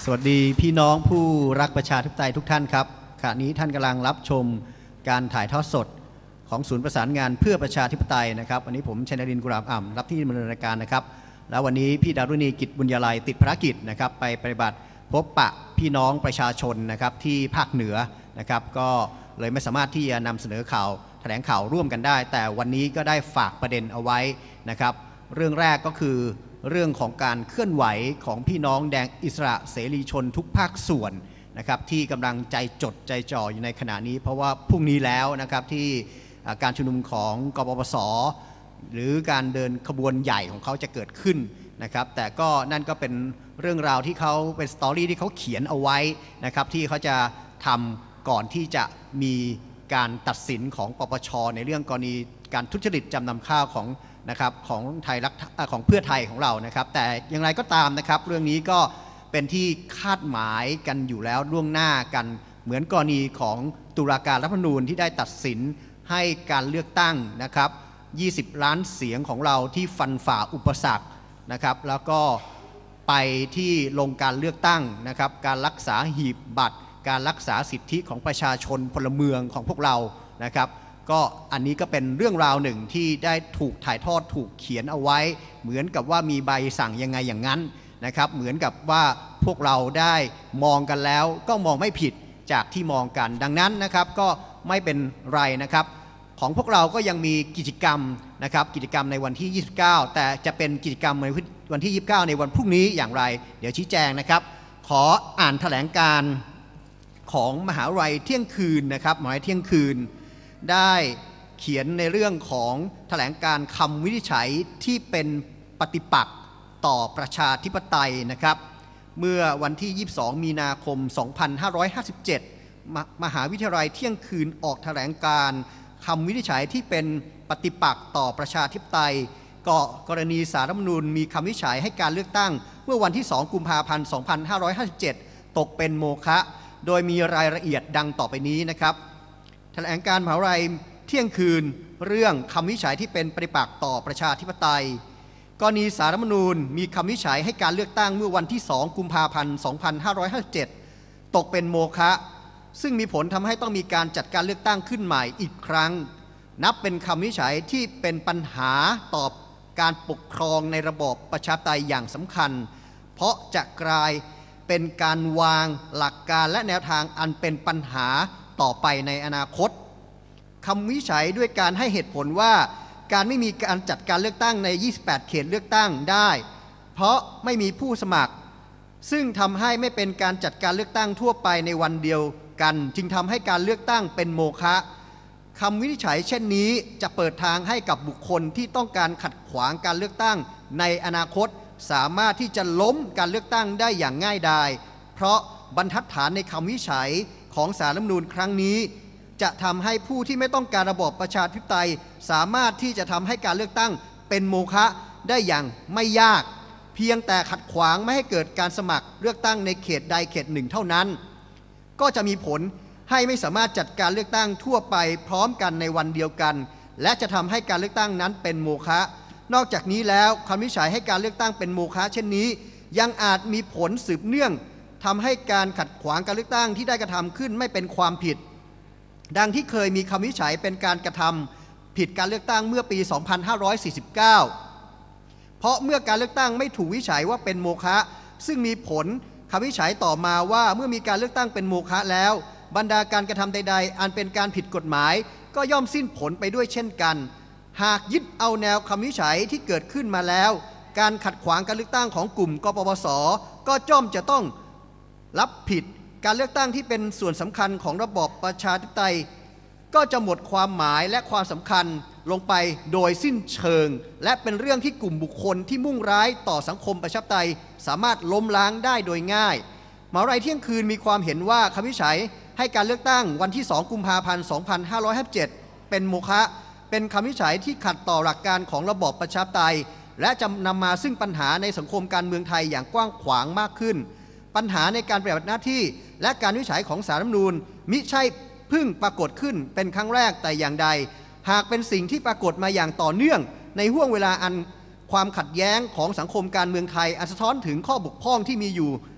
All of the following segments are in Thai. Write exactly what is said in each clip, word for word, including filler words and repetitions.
สวัสดีพี่น้องผู้รักประชาธิปไตยทุกท่านครับขณะนี้ท่านกำลังรับชมการถ่ายทอดสดของศูนย์ประสานงานเพื่อประชาธิปไตยนะครับวันนี้ผมชัยนรินทร์กุหลาบอ่ำรับที่ดำเนินรายการนะครับแล้ววันนี้พี่ดารุณีกิจบุญยาลัยติดภารกิจนะครับไปปฏิบัติพบปะพี่น้องประชาชนนะครับที่ภาคเหนือนะครับก็เลยไม่สามารถที่จะนำเสนอข่าวแถลงข่าวร่วมกันได้แต่วันนี้ก็ได้ฝากประเด็นเอาไว้นะครับเรื่องแรกก็คือเรื่องของการเคลื่อนไหวของพี่น้องแดงอิสระเสรีชนทุกภาคส่วนนะครับที่กำลังใจจดใจจ่ออยู่ในขณะนี้เพราะว่าพรุ่งนี้แล้วนะครับที่การชุมนุมของกปปส.หรือการเดินขบวนใหญ่ของเขาจะเกิดขึ้นนะครับแต่ก็นั่นก็เป็นเรื่องราวที่เขาเป็นสตอรี่ที่เขาเขียนเอาไว้นะครับที่เขาจะทำก่อนที่จะมีการตัดสินของปปช.ในเรื่องกรณีการทุจริตจำนำข้าวของนะครับของไทยรักของเพื่อไทยของเรานะครับแต่อย่างไรก็ตามนะครับเรื่องนี้ก็เป็นที่คาดหมายกันอยู่แล้วล่วงหน้ากันเหมือนกรณีของตุลาการรัฐธรรมนูญที่ได้ตัดสินให้การเลือกตั้งนะครับยี่สิบล้านเสียงของเราที่ฟันฝ่าอุปสรรคนะครับแล้วก็ไปที่ลงการเลือกตั้งนะครับการรักษาหีบบัตรการรักษาสิทธิของประชาชนพลเมืองของพวกเรานะครับก็อันนี้ก็เป็นเรื่องราวหนึ่งที่ได้ถูกถ่ายทอดถูกเขียนเอาไว้เหมือนกับว่ามีใบสั่งยังไงอย่างนั้นนะครับเหมือนกับว่าพวกเราได้มองกันแล้วก็มองไม่ผิดจากที่มองกันดังนั้นนะครับก็ไม่เป็นไรนะครับของพวกเราก็ยังมีกิจกรรมนะครับกิจกรรมในวันที่ยี่สิบเก้าแต่จะเป็นกิจกรรมในวันที่ยี่สิบเก้าในวันพรุ่งนี้อย่างไรเดี๋ยวชี้แจงนะครับขออ่านแถลงการของมหาวิทยาลัยเที่ยงคืนนะครับมหาวิทยาลัยเที่ยงคืนได้เขียนในเรื่องของแถลงการคำวินิจฉัยที่เป็นปฏิปักษ์ต่อประชาธิปไตยนะครับเมื่อวันที่ยี่สิบสองมีนาคมสองพันห้าร้อยห้าสิบเจ็ดมมหาวิทยาลัยเที่ยงคืนออกแถลงการคำวินิจฉัยที่เป็นปฏิปักษ์ต่อประชาธิปไตยก็กรณีศาลรัฐธรรมนูญมีคำวินิจฉัยให้การเลือกตั้งเมื่อวันที่สองกุมภาพันธ์สองพันห้าร้อยห้าสิบเจ็ดตกเป็นโมฆะโดยมีรายละเอียดดังต่อไปนี้นะครับแถลงการมหาวิทยาลัยเที่ยงคืนเรื่องคำวินิจฉัยที่เป็นปฏิปักษ์ต่อประชาธิปไตยกรณีศาลรัฐธรรมนูญมีคำวินิจฉัยให้การเลือกตั้งเมื่อวันที่สองกุมภาพันธ์สองพันห้าร้อยห้าสิบเจ็ดตกเป็นโมฆะซึ่งมีผลทำให้ต้องมีการจัดการเลือกตั้งขึ้นใหม่อีกครั้งนับเป็นคำวินิจฉัยที่เป็นปัญหาต่อการปกครองในระบอบประชาธิปไตยอย่างสำคัญเพราะจะกลายเป็นการวางหลักการและแนวทางอันเป็นปัญหาต่อไปในอนาคตคำวินิจฉัยด้วยการให้เหตุผลว่าการไม่มีการจัดการเลือกตั้งในยี่สิบแปดเขตเลือกตั้งได้เพราะไม่มีผู้สมัครซึ่งทำให้ไม่เป็นการจัดการเลือกตั้งทั่วไปในวันเดียวกันจึงทำให้การเลือกตั้งเป็นโมฆะคำวินิจฉัยเช่นนี้จะเปิดทางให้กับบุคคลที่ต้องการขัดขวางการเลือกตั้งในอนาคตสามารถที่จะล้มการเลือกตั้งได้อย่างง่ายดายเพราะบรรทัดฐานในคำวินิจฉัยของศาลรัฐธรรมนูญครั้งนี้จะทำให้ผู้ที่ไม่ต้องการระบอบประชาธิปไตยสามารถที่จะทำให้การเลือกตั้งเป็นโมฆะได้อย่างไม่ยากเพียงแต่ขัดขวางไม่ให้เกิดการสมัครเลือกตั้งในเขตใดเขตหนึ่งเท่านั้นก็จะมีผลให้ไม่สามารถจัดการเลือกตั้งทั่วไปพร้อมกันในวันเดียวกันและจะทำให้การเลือกตั้งนั้นเป็นโมฆะนอกจากนี้แล้วคำวินิจฉัยให้การเลือกตั้งเป็นโมฆะเช่นนี้ยังอาจมีผลสืบเนื่องทำให้การขัดขวางการเลือกตั้งที่ได้กระทำขึ้นไม่เป็นความผิดดังที่เคยมีคำวินิจฉัยเป็นการกระทำผิดการเลือกตั้งเมื่อปี สองพันห้าร้อยสี่สิบเก้า เพราะเมื่อการเลือกตั้งไม่ถูกวินิจฉัยว่าเป็นโมฆะซึ่งมีผลคำวินิจฉัยต่อมาว่าเมื่อมีการเลือกตั้งเป็นโมฆะแล้วบรรดาการกระทำใดๆอันเป็นการผิดกฎหมายก็ย่อมสิ้นผลไปด้วยเช่นกันหากยึดเอาแนวคำวินิจฉัยที่เกิดขึ้นมาแล้วการขัดขวางการเลือกตั้งของกลุ่มกปปส.ก็ย่อมจะต้องรับผิดการเลือกตั้งที่เป็นส่วนสำคัญของระบอบประชาธิปไตยก็จะหมดความหมายและความสำคัญลงไปโดยสิ้นเชิงและเป็นเรื่องที่กลุ่มบุคคลที่มุ่งร้ายต่อสังคมประชาธิปไตยสามารถล้มล้างได้โดยง่ายมหาวิทยาลัยเที่ยงคืนมีความเห็นว่าคำวินิจฉัยให้การเลือกตั้งวันที่สองกุมภาพันธ์สองพันห้าร้อยห้าสิบเจ็ดเป็นโมฆะเป็นคำวินิจฉัยที่ขัดต่อหลักการของระบอบประชาธิปไตยและจะนำมาซึ่งปัญหาในสังคมการเมืองไทยอย่างกว้างขวางมากขึ้นปัญหาในการปฏิบัติหน้าที่และการวินิจฉัยของศาลรัฐธรรมนูญมิใช่เพิ่งปรากฏขึ้นเป็นครั้งแรกแต่อย่างใดหากเป็นสิ่งที่ปรากฏมาอย่างต่อเนื่องในห่วงเวลาอันความขัดแย้งของสังคมการเมืองไทยอันสะท้อนถึงข้อบกพร่องที่มีอยู่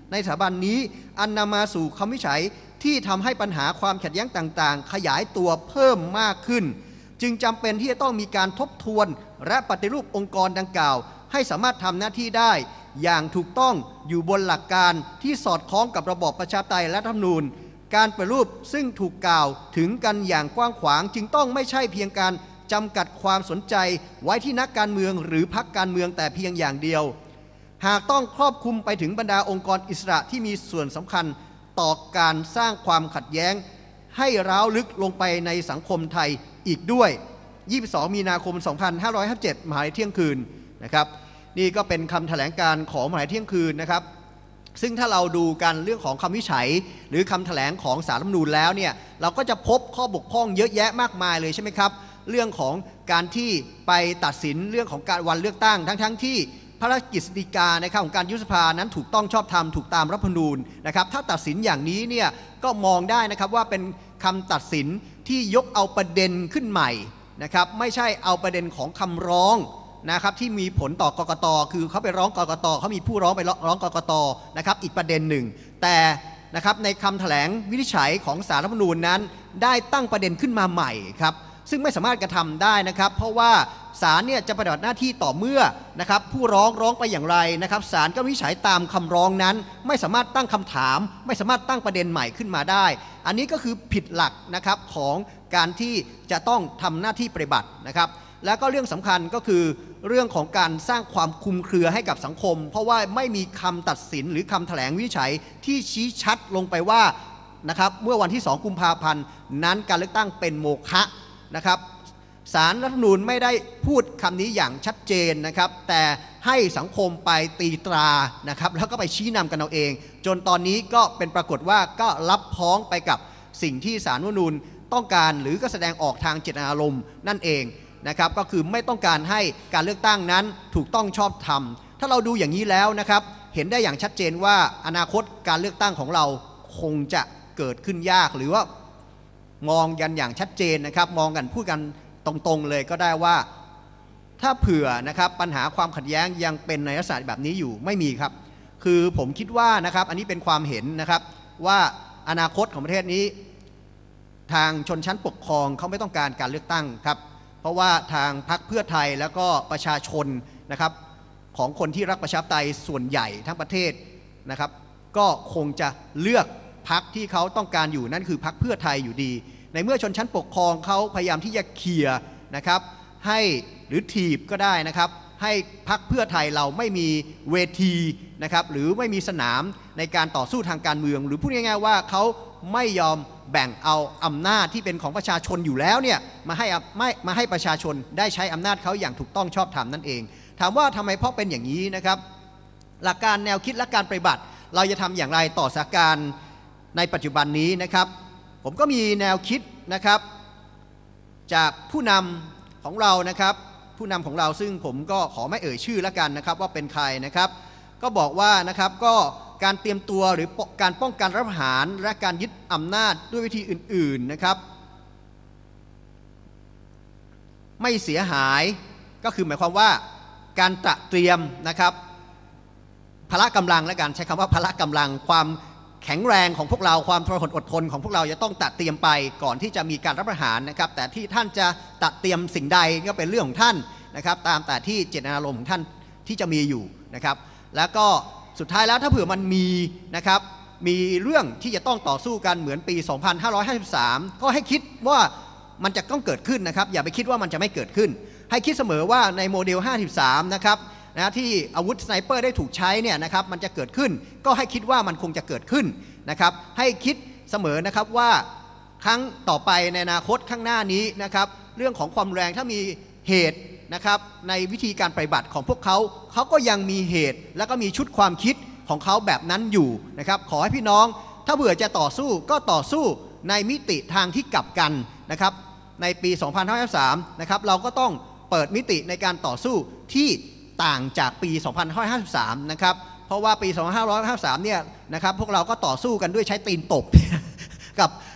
ในสถาบันนี้อันนำมาสู่คำวินิจฉัยที่ทำให้ปัญหาความขัดแย้งต่างๆขยายตัวเพิ่มมากขึ้นจึงจำเป็นที่จะต้องมีการทบทวนและปฏิรูปองค์กรดังกล่าวให้สามารถทำหน้าที่ได้อย่างถูกต้องอยู่บนหลักการที่สอดคล้องกับระบอบประชาธิปไตยและรัฐธรรมนูญการปฏิรูปซึ่งถูกกล่าวถึงกันอย่างกว้างขวางจึงต้องไม่ใช่เพียงการจำกัดความสนใจไว้ที่นักการเมืองหรือพรรคการเมืองแต่เพียงอย่างเดียวหากต้องครอบคลุมไปถึงบรรดาองค์กรอิสระที่มีส่วนสำคัญต่อการสร้างความขัดแย้งให้ร้าวลึกลงไปในสังคมไทยอีกด้วยยี่สิบสองมีนาคมสองพันห้าร้อยห้าสิบเจ็ดมหาวิทยาลัยเที่ยงคืนนะครับนี่ก็เป็นคำแถลงการของมหาวิทยาลัยเที่ยงคืนนะครับซึ่งถ้าเราดูกันเรื่องของคำวิจัยหรือคำแถลงของศาลรัฐธรรมนูญแล้วเนี่ยเราก็จะพบข้อบกพร่องเยอะแยะมากมายเลยใช่ไหมครับเรื่องของการที่ไปตัดสินเรื่องของการวันเลือกตั้งทั้งๆ ท, ที่พระราชกฤษฎีกานะครับของการยุบสภานั้นถูกต้องชอบธรรมถูกตามรัฐธรรมนูญนะครับถ้าตัดสินอย่างนี้เนี่ยก็มองได้นะครับว่าเป็นคำตัดสินที่ยกเอาประเด็นขึ้นใหม่นะครับไม่ใช่เอาประเด็นของคำร้องนะครับที่มีผลต่อกกต.คือเขาไปร้องกกต.เขามีผู้ร้องไปร้องกกต.นะครับอีกประเด็นหนึ่งแต่นะครับในคำแถลงวินิจฉัยของศาลรัฐธรรมนูญนั้นได้ตั้งประเด็นขึ้นมาใหม่ครับซึ่งไม่สามารถกระทำได้นะครับเพราะว่าศาลเนี่ยจะปฏิบัติหน้าที่ต่อเมื่อนะครับผู้ร้องร้องไปอย่างไรนะครับศาลก็วินิจฉัยตามคำร้องนั้นไม่สามารถตั้งคำถามไม่สามารถตั้งประเด็นใหม่ขึ้นมาได้อันนี้ก็คือผิดหลักนะครับของการที่จะต้องทำหน้าที่ปฏิบัตินะครับแล้วก็เรื่องสำคัญก็คือเรื่องของการสร้างความคลุมเครือให้กับสังคมเพราะว่าไม่มีคำตัดสินหรือคำแถลงวินิจฉัยที่ชี้ชัดลงไปว่านะครับเมื่อวันที่สองกุมภาพันธ์นั้นการเลือกตั้งเป็นโมฆะนะครับศาลรัฐธรรมนูญไม่ได้พูดคำนี้อย่างชัดเจนนะครับแต่ให้สังคมไปตีตรานะครับแล้วก็ไปชี้นำกันเอาเองจนตอนนี้ก็เป็นปรากฏว่าก็รับพ้องไปกับสิ่งที่ศาลรัฐธรรมนูญต้องการหรือก็แสดงออกทางเจตนารมณ์นั่นเองนะครับก็คือไม่ต้องการให้การเลือกตั้งนั้นถูกต้องชอบธรรมถ้าเราดูอย่างนี้แล้วนะครับเห็นได้อย่างชัดเจนว่าอนาคตการเลือกตั้งของเราคงจะเกิดขึ้นยากหรือว่ามองกันอย่างชัดเจนนะครับมองกันพูดกันตรงๆเลยก็ได้ว่าถ้าเผื่อนะครับปัญหาความขัดแย้งยังเป็นในลักษณะแบบนี้อยู่ไม่มีครับคือผมคิดว่านะครับอันนี้เป็นความเห็นนะครับว่าอนาคตของประเทศนี้ทางชนชั้นปกครองเขาไม่ต้องการการเลือกตั้งครับเพราะว่าทางพรรคเพื่อไทยแล้วก็ประชาชนนะครับของคนที่รักประชาธิปไตยส่วนใหญ่ทั้งประเทศนะครับก็คงจะเลือกพรรคที่เขาต้องการอยู่นั่นคือพรรคเพื่อไทยอยู่ดีในเมื่อชนชั้นปกครองเขาพยายามที่จะเคลียร์นะครับให้หรือถีบก็ได้นะครับให้พรรคเพื่อไทยเราไม่มีเวทีนะครับหรือไม่มีสนามในการต่อสู้ทางการเมืองหรือพูดง่ายๆว่าเขาไม่ยอมแบ่งเอาอำนาจที่เป็นของประชาชนอยู่แล้วเนี่ยมาให้ไม่มาให้ประชาชนได้ใช้อำนาจเขาอย่างถูกต้องชอบธรรมนั่นเองถามว่าทำไมเพราะเป็นอย่างนี้นะครับหลักการแนวคิดและการปฏิบัติเราจะทำอย่างไรต่อสถานการณ์ในปัจจุบันนี้นะครับผมก็มีแนวคิดนะครับจากผู้นำของเรานะครับผู้นำของเราซึ่งผมก็ขอไม่เอ่ยชื่อแล้วกันนะครับว่าเป็นใครนะครับก็บอกว่านะครับก็การเตรียมตัวหรือการป้องกันรัฐประหารและการยึดอำนาจด้วยวิธีอื่นๆนะครับไม่เสียหายก็คือหมายความว่าการตระเตรียมนะครับพละกำลังและการใช้คำว่าพละกำลังความแข็งแรงของพวกเราความทรหดอดทนของพวกเราจะต้องตระเตรียมไปก่อนที่จะมีการรัฐประหารนะครับแต่ที่ท่านจะตระเตรียมสิ่งใดก็เป็นเรื่องของท่านนะครับตามแต่ที่เจตนารมณ์ของท่านที่จะมีอยู่นะครับแล้วก็สุดท้ายแล้วถ้าเผื่อมันมีนะครับมีเรื่องที่จะต้องต่อสู้กันเหมือนปีสองพันห้าร้อยห้าสิบสามก็ให้คิดว่ามันจะต้องเกิดขึ้นนะครับอย่าไปคิดว่ามันจะไม่เกิดขึ้นให้คิดเสมอว่าในโมเดลห้าสิบสามนะครับนะที่อาวุธสไนเปอร์ได้ถูกใช้เนี่ยนะครับมันจะเกิดขึ้นก็ให้คิดว่ามันคงจะเกิดขึ้นนะครับให้คิดเสมอนะครับว่าครั้งต่อไปในอนาคตข้างหน้านี้นะครับเรื่องของความแรงถ้ามีเหตุนะครับในวิธีการปฏิบัติของพวกเขาเขาก็ยังมีเหตุแล้วก็มีชุดความคิดของเขาแบบนั้นอยู่นะครับขอให้พี่น้องถ้าเบื่อจะต่อสู้ก็ต่อสู้ในมิติทางที่กลับกันนะครับในปีสองพันห้าร้อยห้าสิบสามนะครับเราก็ต้องเปิดมิติในการต่อสู้ที่ต่างจากปีสองพันห้าร้อยห้าสิบสามนะครับเพราะว่าปีสองพันห้าร้อยห้าสิบสามเนี่ยนะครับพวกเราก็ต่อสู้กันด้วยใช้ตีนตบ กับ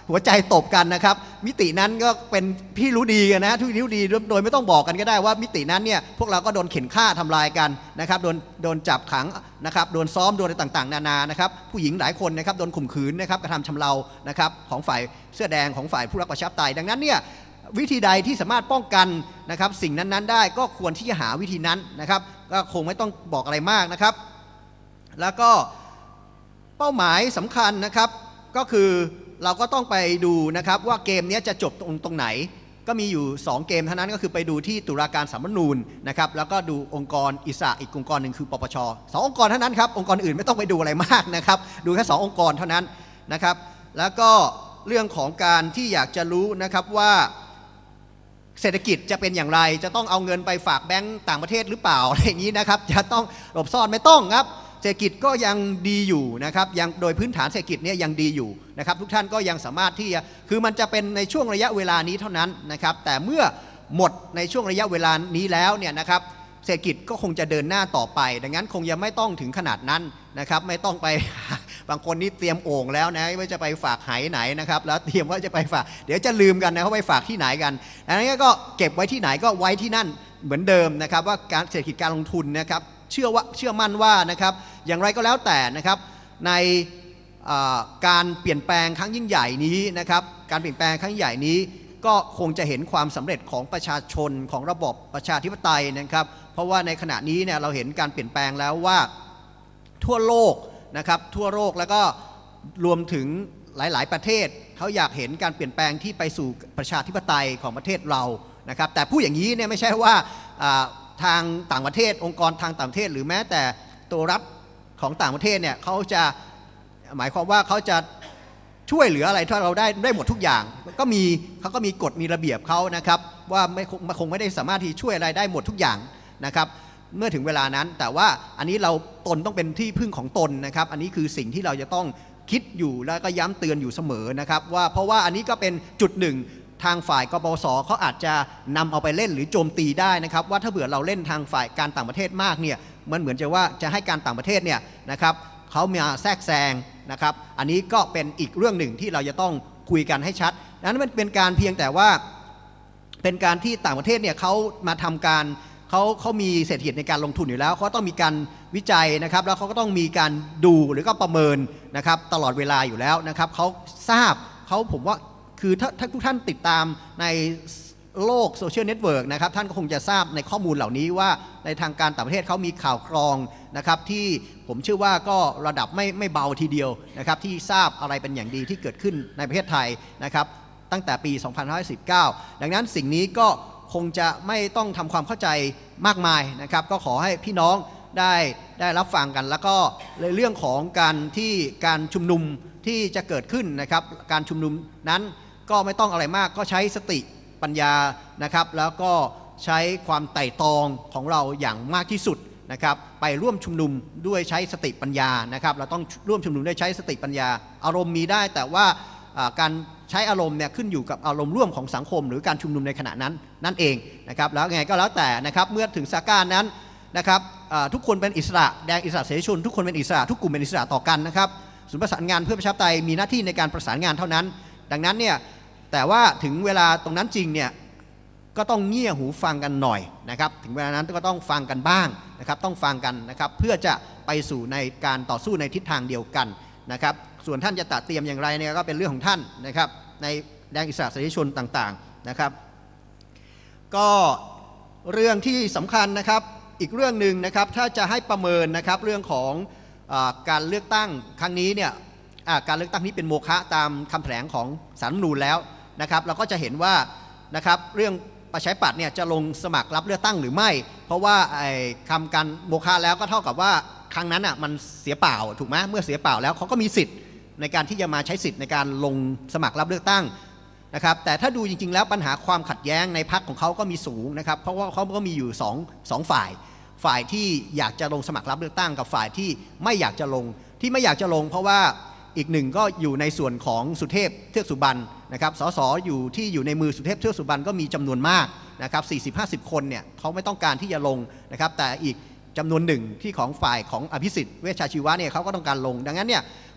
หัวใจตบกันนะครับมิตินั้นก็เป็นพี่รู้ดีกันนะทุกที่รู้ดีโดยไม่ต้องบอกกันก็ได้ว่ามิตินั้นเนี่ยพวกเราก็โดนเข็นฆ่าทำลายกันนะครับโดนโดนจับขังนะครับโดนซ้อมโดนอะไรต่างๆนานานะครับผู้หญิงหลายคนนะครับโดนข่มขืนนะครับกระทำชำเรานะครับของฝ่ายเสื้อแดงของฝ่ายผู้รักประชาธิปไตยดังนั้นเนี่ยวิธีใดที่สามารถป้องกันนะครับสิ่งนั้นๆได้ก็ควรที่จะหาวิธีนั้นนะครับก็คงไม่ต้องบอกอะไรมากนะครับแล้วก็เป้าหมายสำคัญนะครับก็คือเราก็ต้องไปดูนะครับว่าเกมนี้จะจบตรงตรงไหนก็มีอยู่สองเกมเท่านั้นก็คือไปดูที่ตุลาการสาลรฐธรรมนูญนะครับแล้วก็ดูองค์กรอิสระอีกองค์กรหนึ่งคือปปชสององค์กรเท่านั้นครับองค์กรอื่นไม่ต้องไปดูอะไรมากนะครับดูแค่สององค์กรเท่านั้นนะครับแล้วก็เรื่องของการที่อยากจะรู้นะครับว่าเศรษฐกิจจะเป็นอย่างไรจะต้องเอาเงินไปฝากแบงก์ต่างประเทศหรือเปล่าอะไรอย่างนี้นะครับจะต้องหลบซ่อนไม่ต้องครับเศรษฐกิจก็ยังดีอยู่นะครับยังโดยพื้นฐานเศรษฐกิจเนี่ยยังดีอยู่นะครับทุกท่านก็ยังสามารถที่จะคือมันจะเป็นในช่วงระยะเวลานี้เท่านั้นนะครับแต่เมื่อหมดในช่วงระยะเวลานี้แล้วเนี่ยนะครับเศรษฐกิจก็คงจะเดินหน้าต่อไปดังนั้นคงยังไม่ต้องถึงขนาดนั้นนะครับไม่ต้องไป บางคนนี่เตรียมโอ่งแล้วนะว่าจะไปฝากไหไหนนะครับแล้วเตรียมว่าจะไปฝากเดี๋ยวจะลืมกันนะเขาไปฝากที่ไหนกันดังนั้นก็เก็บไว้ที่ไหนก็ไว้ที่นั่นเหมือนเดิมนะครับว่าการเศรษฐกิจการลงทุนนะครับเชื่อว่าเชื่อมั่นว่านะครับอย่างไรก็แล้วแต่นะครับในการเปลี่ยนแปลงครั้งยิ่งใหญ่นี้นะครับการเปลี่ยนแปลงครั้งใหญ่นี้ก็คงจะเห็นความสำเร็จของประชาชนของระบบประชาธิปไตยนะครับเพราะว่าในขณะนี้เนี่ยเราเห็นการเปลี่ยนแปลงแล้วว่าทั่วโลกนะครับทั่วโลกแล้วก็รวมถึงหลายๆประเทศเขาอยากเห็นการเปลี่ยนแปลงที่ไปสู่ประชาธิปไตยของประเทศเรานะครับแต่ผู้อย่างนี้เนี่ยไม่ใช่ว่าทางต่างประเทศองค์กรทางต่างประเทศหรือแม้แต่ตัวรัฐของต่างประเทศเนี่ยเขาจะหมายความว่าเขาจะช่วยเหลืออะไรถ้าเราได้ได้หมดทุกอย่างก็มีเขาก็มีกฎมีระเบียบเขานะครับว่าไม่คงไม่ได้สามารถที่ช่วยอะไรได้หมดทุกอย่างนะครับเมื่อถึงเวลานั้นแต่ว่าอันนี้เราตนต้องเป็นที่พึ่งของตนนะครับอันนี้คือสิ่งที่เราจะต้องคิดอยู่แล้วก็ย้ำเตือนอยู่เสมอนะครับว่าเพราะว่าอันนี้ก็เป็นจุดหนึ่งทางฝ่ายกปปสเขาอาจจะนำเอาไปเล่นหรือโจมตีได้นะครับว่าถ้าเผื่อเราเล่นทางฝ่ายการต่างประเทศมากเนี่ยมันเหมือนจะว่าจะให้การต่างประเทศเนี่ยนะครับเขามาแทรกแซงนะครับอันนี้ก็เป็นอีกเรื่องหนึ่งที่เราจะต้องคุยกันให้ชัดนั้นมันเป็นการเพียงแต่ว่าเป็นการที่ต่างประเทศเนี่ยเขามาทำการเขาเขามีเศรษฐกิจในการลงทุนอยู่แล้วเขาต้องมีการวิจัยนะครับแล้วเขาก็ต้องมีการดูหรือก็ประเมินนะครับตลอดเวลาอยู่แล้วนะครับเขาทราบเขาผมว่าคือถ้าถ้าทุกท่านติดตามในโลกโซเชียลเน็ตเวิร์กนะครับท่านก็คงจะทราบในข้อมูลเหล่านี้ว่าในทางการต่างประเทศเขามีข่าวกรองนะครับที่ผมเชื่อว่าก็ระดับไม่ไม่เบาทีเดียวนะครับที่ทราบอะไรเป็นอย่างดีที่เกิดขึ้นในประเทศไทยนะครับตั้งแต่ปี สองพันห้าร้อยสิบเก้า ดังนั้นสิ่งนี้ก็คงจะไม่ต้องทำความเข้าใจมากมายนะครับก็ขอให้พี่น้องได้ได้รับฟังกันแล้วก็ในเรื่องของการที่การชุมนุมที่จะเกิดขึ้นนะครับการชุมนุมนั้นก็ไม่ต้องอะไรมากก็ใช้สติปัญญานะครับแล้วก็ใช้ความไต่ตรองของเราอย่างมากที่สุดนะครับไปร่วมชุมนุมด้วยใช้สติปัญญานะครับเราต้องร่วมชุมนุมด้วยใช้สติปัญญาอารมณ์มีได้แต่ว่าการใช้อารมณ์เนี่ยขึ้นอยู่กับอารมณ์ร่วมของสังคมหรือการชุมนุมในขณะนั้นนั่นเองนะครับแล้วไงก็แล้วแต่นะครับเมื่อถึงสถานการณ์นั้นนะครับทุกคนเป็นอิสระแดงอิสระเสรีชนทุกคนเป็นอิสระทุกกลุ่มเป็นอิสระต่อกันนะครับศูนย์ประสานงานเพื่อประชาธิปไตยมีหน้าที่ในการประสานงานเท่านั้นดังนั้นเนี่ยแต่ว่าถึงเวลาตรงนั้นจริงเนี่ยก็ต้องเงี่ยหูฟังกันหน่อยนะครับถึงเวลานั้นก็ต้องฟังกันบ้างนะครับต้องฟังกันนะครับเพื่อจะไปสู่ในการต่อสู้ในทิศทางเดียวกันนะครับส่วนท่านจะตัดเตรียมอย่างไรเนี่ยก็เป็นเรื่องของท่านนะครับในแดงอิสระเสรีชนต่างๆนะครับก็เรื่องที่สำคัญนะครับอีกเรื่องหนึ่งนะครับถ้าจะให้ประเมินนะครับเรื่องของการเลือกตั้งครั้งนี้เนี่ยการเลือกตั้งนี้เป็นโมฆะตามคำแถลงของศาลรัฐธรรมนูญแล้วนะครับเราก็จะเห็นว่านะครับเรื่องประชาธิปัตย์เนี่ยจะลงสมัครรับเลือกตั้งหรือไม่เพราะว่าไอ้คำการโมฆะแล้วก็เท่ากับว่าครั้งนั้นอ่ะมันเสียเปล่าถูกไหมเมื่อเสียเปล่าแล้วเขาก็มีสิทธิ์ในการที่จะมาใช้สิทธิ์ในการลงสมัครรับเลือกตั้งนะครับแต่ถ้าดูจริงๆแล้วปัญหาความขัดแย้งในพรรคของเขาก็มีสูงนะครับเพราะว่าเขาก็มีอยู่สองสองฝ่ายฝ่ายที่อยากจะลงสมัครรับเลือกตั้งกับฝ่ายที่ไม่อยากจะลงที่ไม่อยากจะลงเพราะว่าอีกหนึ่งก็อยู่ในส่วนของสุเทพเทือกสุบรรณนะครับสสอยู่ที่อยู่ในมือสุเทพเทือกสุบรรณก็มีจำนวนมากนะครับ สี่สิบห้าสิบ คนเนี่ยเขาไม่ต้องการที่จะลงนะครับแต่อีกจำนวนหนึ่งที่ของฝ่ายของอภิสิทธิ์เวชชาชีวะเนี่ยเขาก็ต้องการลงดังนั้นเนี่ย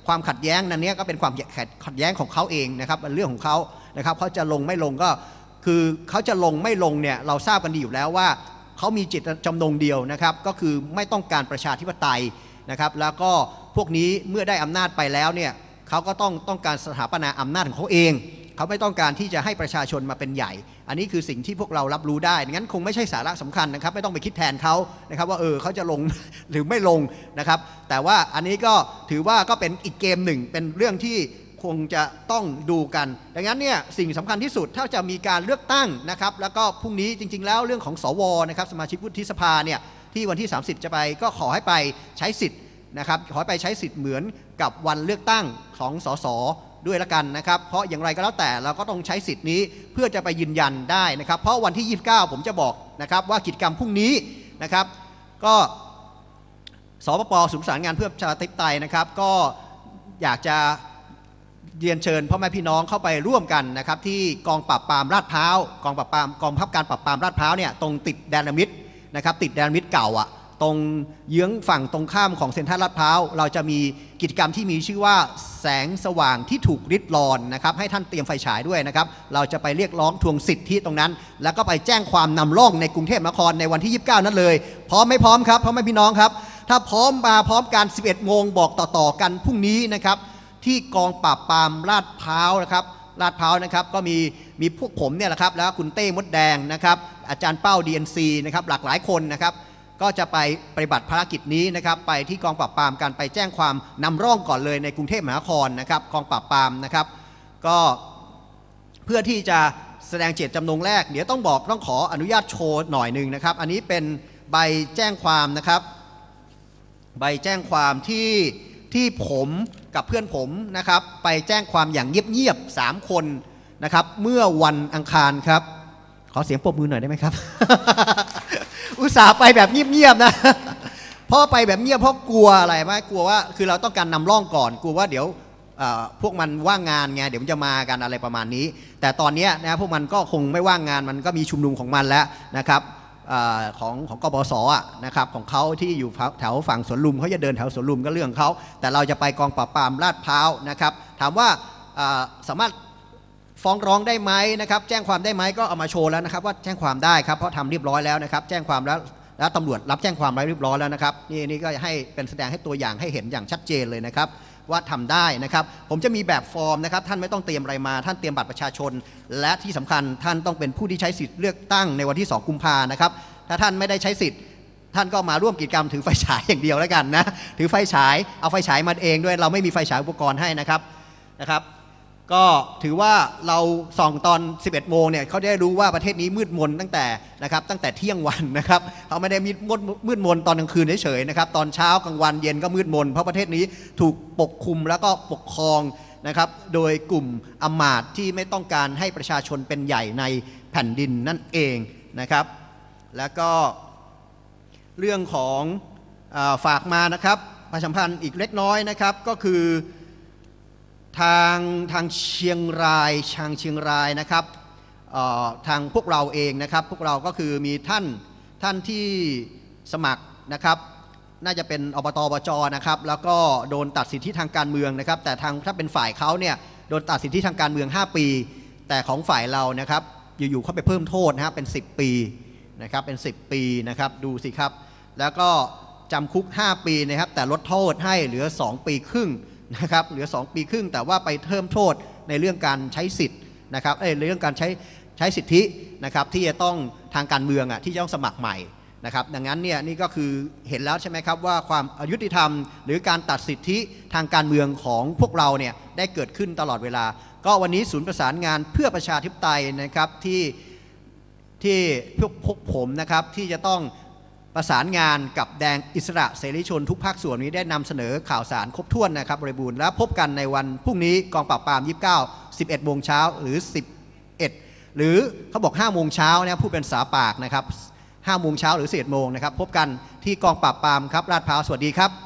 ความขัดแย้งนั้นนี้ก็เป็นความขัดแย้งของเขาเองนะครับเป็นเรื่องของเขานะครับเขาจะลงไม่ลงก็คือเขาจะลงไม่ลงเนี่ยเราทราบกันดีอยู่แล้วว่าเขามีจิตจำนงเดียวนะครับก็คือไม่ต้องการประชาธิปไตยนะครับแล้วก็พวกนี้เมื่อได้อำนาจไปแล้วเนี่ยเขาก็ต้องต้องการสถาปนาอำนาจของเขาเองเขาไม่ต้องการที่จะให้ประชาชนมาเป็นใหญ่อันนี้คือสิ่งที่พวกเรารับรู้ได้งั้นคงไม่ใช่สาระสำคัญนะครับไม่ต้องไปคิดแทนเขานะครับว่าเออเขาจะลง หรือไม่ลงนะครับแต่ว่าอันนี้ก็ถือว่าก็เป็นอีกเกมหนึ่งเป็นเรื่องที่คงจะต้องดูกันดังนั้นเนี่ยสิ่งสำคัญที่สุดถ้าจะมีการเลือกตั้งนะครับแล้วก็พรุ่งนี้จริงๆแล้วเรื่องของสวนะครับสมาชิกวุฒิสภาเนี่ยที่วันที่สามสิบจะไปก็ขอให้ไปใช้สิทธิ์นะครับขอให้ไปใช้สิทธิ์เหมือนกับวันเลือกตั้งของสสด้วยละกันนะครับเพราะอย่างไรก็แล้วแต่เราก็ต้องใช้สิทธิ์นี้เพื่อจะไปยืนยันได้นะครับเพราะวันที่ยี่สิบเก้าผมจะบอกนะครับว่ากิจกรรมพรุ่งนี้นะครับก็สปป.ศูนย์ประสานงานเพื่อประชาธิปไตยนะครับก็อยากจะเรียนเชิญพ่อแม่พี่น้องเข้าไปร่วมกันนะครับที่กองปราบปรามลาดพร้าวกองปราบปรามกองบังคับการปราบปรามลาดพร้าวเนี่ยตรงติดแดนมิตรนะครับติดแดนมิตรเก่าอ่ะตรงเยื้องฝั่งตรงข้ามของเซ็นทรัลลาดพร้าวเราจะมีกิจกรรมที่มีชื่อว่าแสงสว่างที่ถูกริดรอนนะครับให้ท่านเตรียมไฟฉายด้วยนะครับเราจะไปเรียกร้องทวงสิทธิตรงนั้นแล้วก็ไปแจ้งความนำร่องในกรุงเทพมหานครในวันที่ยี่สิบเก้านั้นเลยพร้อมไม่พร้อมครับพ่อแม่พี่น้องครับถ้าพร้อมมาพร้อมกันสิบเอ็ดโมงบอกต่อๆกันพรุ่งนี้นะครับที่กองปราบปรามลาดพร้าวนะครับลาดพร้าวนะครับก็มีมีพวกผมเนี่ยแหละครับแล้วคุณเต้มดแดงนะครับอาจารย์เป้า ดี เอ็น ซี นะครับหลากหลายคนนะครับก็จะไปปฏิบัติภารกิจนี้นะครับไปที่กองปราบปรามการไปแจ้งความนำร่องก่อนเลยในกรุงเทพมหานครนะครับกองปราบปรามนะครับก็เพื่อที่จะแสดงเจตจำนงแรกเดี๋ยวต้องบอกต้องขออนุญาตโชว์หน่อยหนึ่งนะครับอันนี้เป็นใบแจ้งความนะครับใบแจ้งความที่ที่ผมกับเพื่อนผมนะครับไปแจ้งความอย่างเงียบๆสามคนนะครับเมื่อวันอังคารครับขอเสียงปรบมือหน่อยได้ไหมครับ อุตส่าห์ไปแบบเงียบๆนะเพราะไปแบบเงียบเพราะกลัวอะไรไหมกลัวว่าคือเราต้องการนำร่องก่อนกลัวว่าเดี๋ยวพวกมันว่างงานไงเดี๋ยวมันจะมากันอะไรประมาณนี้แต่ตอนนี้นะพวกมันก็คงไม่ว่างงานมันก็มีชุมนุมของมันแล้วนะครับของของกบสอ่ะนะครับของเขาที่อยู่แถวฝั่งสวนลุมเขาจะเดินแถวสวนลุมก็เรื่องเขาแต่เราจะไปกองปราบปรามลาดพร้าวนะครับถามว่าสามารถฟ้องร้องได้ไหมนะครับแจ้งความได้ไหมก็เอามาโชว์แล้วนะครับว่าแจ้งความได้ครับเพราะทำเรียบร้อยแล้วนะครับแจ้งความแล้วแล้วตำรวจรับแจ้งความไว้เรียบร้อยแล้วนะครับนี่นี่ก็ให้เป็นแสดงให้ตัวอย่างให้เห็นอย่างชัดเจนเลยนะครับว่าทำได้นะครับผมจะมีแบบฟอร์มนะครับท่านไม่ต้องเตรียมอะไรมาท่านเตรียมบัตรประชาชนและที่สำคัญท่านต้องเป็นผู้ที่ใช้สิทธิ์เลือกตั้งในวันที่สองกุมภานะครับถ้าท่านไม่ได้ใช้สิทธิ์ท่านก็มาร่วมกิจกรรมถือไฟฉายอย่างเดียวแล้วกันนะถือไฟฉายเอาไฟฉายมาเองด้วยเราไม่มีไฟฉายอุปกรณ์ให้นะครับนะครับก็ถือว่าเราส่องตอนสิบเอ็ดโมงเนี่ยเขาได้รู้ว่าประเทศนี้มืดมนตั้งแต่นะครับตั้งแต่เที่ยงวันนะครับเขาไม่ได้มีมืดมนตอนกลางคืนเฉยๆนะครับตอนเช้ากลางวันเย็นก็มืดมนเพราะประเทศนี้ถูกปกคลุมแล้วก็ปกครองนะครับโดยกลุ่มอำมาตย์ที่ไม่ต้องการให้ประชาชนเป็นใหญ่ในแผ่นดินนั่นเองนะครับแล้วก็เรื่องของฝากมานะครับประชาสัมพันธ์อีกเล็กน้อยนะครับก็คือทางทางเชียงรายทางเชียงรายนะครับทางพวกเราเองนะครับพวกเราก็คือมีท่านท่านที่สมัครนะครับน่าจะเป็นอบต.อบจ.นะครับแล้วก็โดนตัดสิทธิทางการเมืองนะครับแต่ทางถ้าเป็นฝ่ายเขาเนี่ยโดนตัดสิทธิทางการเมืองห้าปีแต่ของฝ่ายเรานะครับอยู่ๆเขาไปเพิ่มโทษนะครับเป็นสิบปีนะครับเป็นสิบปีนะครับดูสิครับแล้วก็จำคุกห้าปีนะครับแต่ลดโทษให้เหลือสองปีครึ่งนะครับเหลือสองปีครึ่งแต่ว่าไปเพิ่มโทษในเรื่องการใช้สิทธิ์นะครับเอ้ยเรื่องการใช้ใช้สิทธินะครับที่จะต้องทางการเมืองอ่ะที่จะต้องสมัครใหม่นะครับดังนั้นเนี่ยนี่ก็คือเห็นแล้วใช่ไหมครับว่าความอายุติธรรมหรือการตัดสิทธิทางการเมืองของพวกเราเนี่ยได้เกิดขึ้นตลอดเวลาก็วันนี้ศูนย์ประสานงานเพื่อประชาธิปไตยนะครับที่ที่พวกพวกผมนะครับที่จะต้องประสานงานกับแดงอิสระเสรีชนทุกภาคส่วนนี้ได้นำเสนอข่าวสารครบถ้วนนะครับบริบูรณ์และพบกันในวันพรุ่งนี้กองปราบปรามยี่สิบเก้า สิบเอ็ดโมงเช้าหรือสิบเอ็ดหรือเขาบอกห้าโมงเช้านะพูดเป็นสาปากนะครับห้าโมงเช้าหรือสิบเอ็ดโมงนะครับพบกันที่กองปราบปรามครับลาดพร้าวสวัสดีครับ